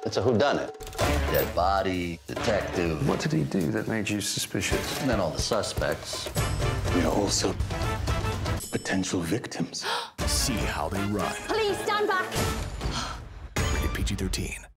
It's a whodunit. Dead body, detective. What did he do that made you suspicious? And then all the suspects. We are also potential victims. See how they run. Please stand back. Rated PG-13.